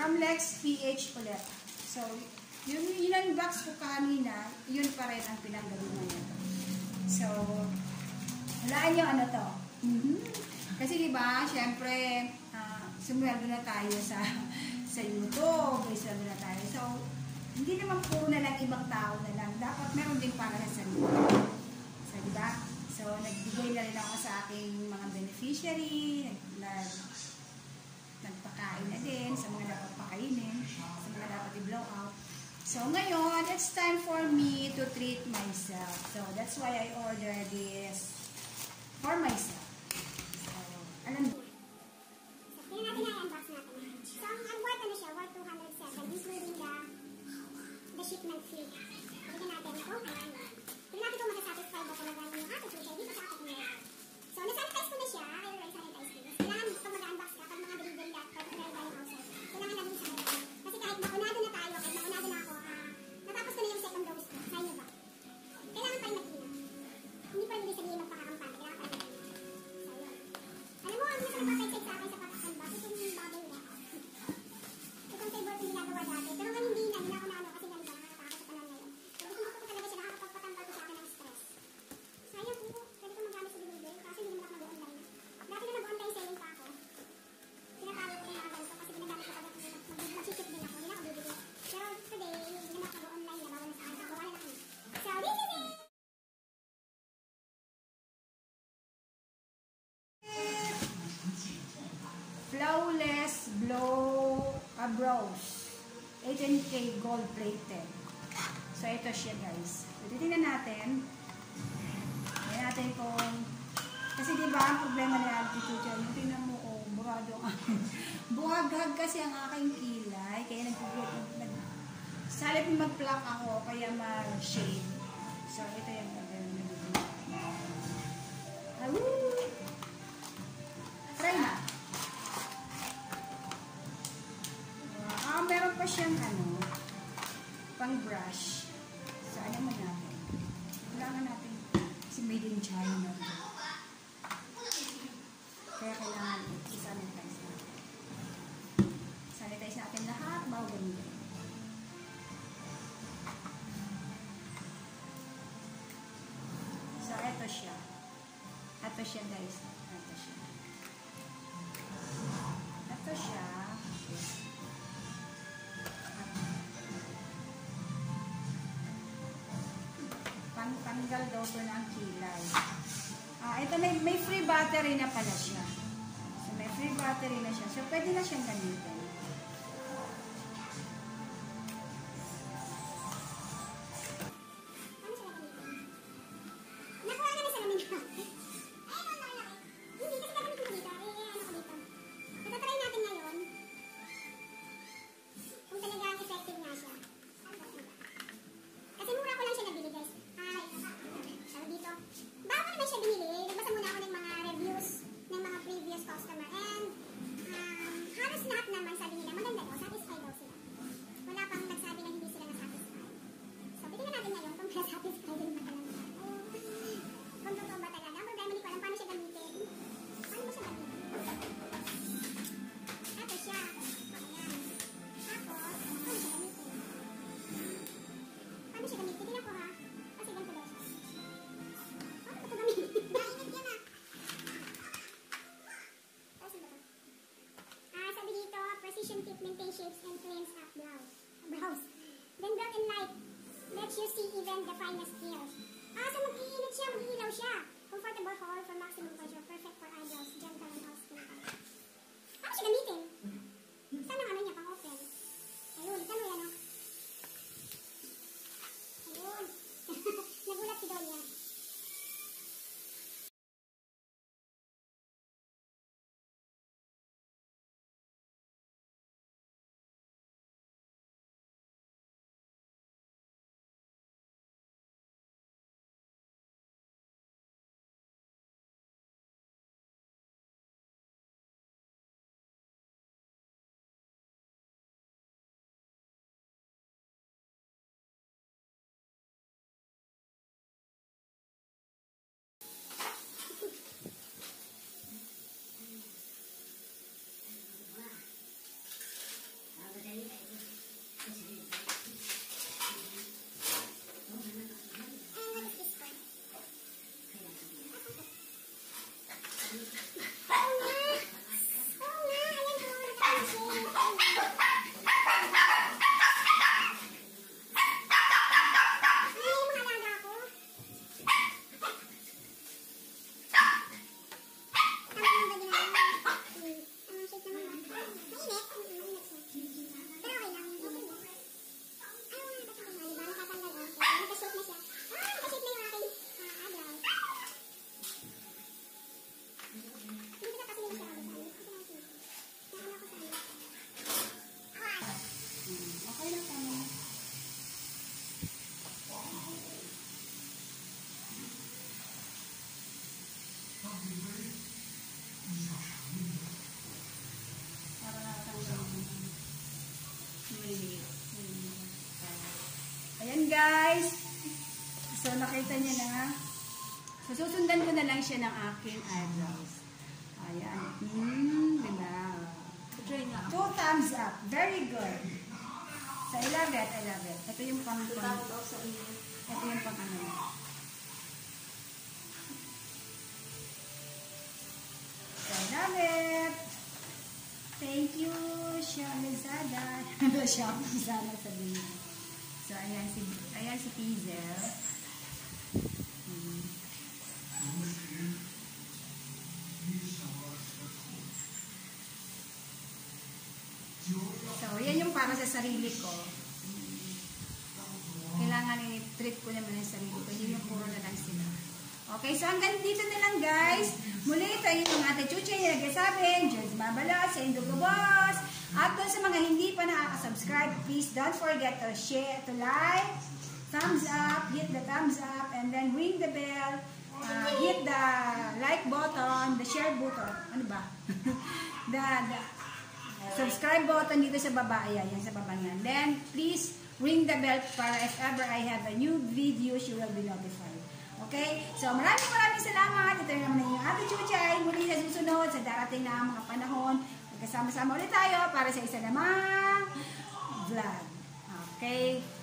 From Lex PH ulit. So, yun ang box ko kanina, yun pa rin ang pinanggalingan nito. So, walaan yung ano to. Kasi diba, syempre, sumweldo na tayo sa YouTube, may sweldo na tayo. So, hindi naman puro na lang ibang tao na lang. Dapat meron din para sa sarili. So, diba? So, nagbigay na rin ako sa aking mga beneficiary, nagpakain na din sa mga dapat pakainin, sa mga dapat i-blow out. So, ngayon, it's time for me to treat myself. So, that's why I ordered this for myself. So, alam mo. So, tingnan natin ang unbox natin. So, ang worth ano siya? Worth 207, including the shipment fee. Tingnan natin kung ano. Tingnan natin kung makasatisfied ba talaga yung attitude siya dito sa akin ngayon. So, nasanitize ko na siya. I already sanitize ko. Kailangan pag mag-unbox ka, pag mga delivery at pag mag-arrival yung outside, kailangan natin sanitize. Kasi kahit maunado na tayo, kahit maunado na ako, natapos ko na yung second dose ko. Sa inyo ba? Kailangan pa rin mag-ingat. Hindi pa rin sabihin magpakakampante. Kailangan pa rin mag-ingat. So, yun. Alam mo, ang nasa nagpapay sa akin sa pag-unbox, itong bubble wrap. Itong favorite yung ginagawa dati. Pero ngayon hindi na, hindi na ako na ano kasi nga diba, nakakatakot sa kanan ngayon. So, gusto mo ko talaga siya, nakakapagpatanggal ko sa akin ng stress. Sayang po, pwede ko magamit sa delivery kasi hindi naman ako mag-online. Dati na nag-online selling pa ako. Tinatalo ko yung mga ganito kasi ginagamit ko pag mag-ship din ako. Hindi na ako bibili. Pero today, hindi naman ako mag-online na bawal na sa akin. Bawal na kami. So, this is it! Flawless brows. 18K gold plated. So, ito siya guys. So, titingnan natin. Tingnan natin kung kasi diba ang problema ni altitude yan. Yung tingnan mo, oh, burado ang buhag-hag kasi ang aking kilay. Kaya salip mag-pluck ako, kaya mag-shade. So, ito yung gagawin na try na. Meron pa siyang pang brush. So, ano mo natin? Kailangan natin kasi made in China. Kaya kailangan i-sanitize natin. Sanitize natin lahat bago gamitin. So, eto siya. Eto siya guys. Eto siya. Eto siya. Pangtanggal daw ko ng kilay. Ito may free battery na pala siya. So, may free battery na siya. So, pwede na siyang gamitin. Customer and halos lahat naman sabi nila maganda daw, satisfied daw sila. Wala pang nagsabi na hindi sila na-satisfied. So, tingnan natin ngayon kung satisfied din ba talaga. Kung totoo ba talaga. Ang problema, hindi ko alam paano siya gamitin. Paano ba siya gamitin? Ito siya. Ayan. Tapos, paano siya gamitin? Paano siya gamitin? Tingnan ko ha. Kasi ganito daw siya. Paano ba ito gamitin? Nainit yan ah. Sabi dito, precision tip, maintain shapes and cleans up brows. Then built in light, lets you see even the finest hairs. So mag-iinit siya, mag-iilaw siya. Comfortable hold for maximum pressure, perfect for eyebrows, gentle and all skin type. Paano siya gamitin? Saan ang ano niya, pang-open? Ayun, saan mo yan o? Ayun. Nagulat si Donya. Okay na tama. Para natanggal mo. Ayan guys. So nakita niyo na. So susundan ko na lang siya ng aking eyebrows. Ayan. Diba? 2 thumbs up. Very good. So I love it. I love it. Ito yung pang ito yung pang ano. So I love it. Thank you, Shamizada. Shamizada sabihin. So ayan si Pizel. So, yan yung para sa sarili ko. Kailangan i-treat ko naman yung sarili ko. Hindi yung puro na lang sila. Okay, so hanggang dito na lang guys. Muli tayo yung ating chuchay na nagkasabing, George Mabala, sa Indugo Boss. At doon sa mga hindi pa nakaka-subscribe, please don't forget to share, to like, thumbs up, hit the thumbs up, and then ring the bell, hit the like button, the share button, ano ba? the subscribe button dito sa baba, yan sa baba yan. Then, please ring the bell para if ever I have a new video, you will be notified. Okay? So, maraming salamat. Ito naman yung ating chuchay. Muli sa susunod, sa darating na mga panahon, magkasama-sama ulit tayo para sa isa namang vlog. Okay?